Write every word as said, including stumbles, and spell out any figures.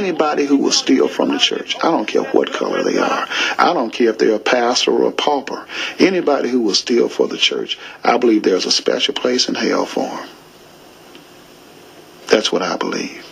Anybody who will steal from the church, I don't care what color they are. I don't care if they're a pastor or a pauper. Anybody who will steal for the church, I believe there's a special place in hell for them. That's what I believe.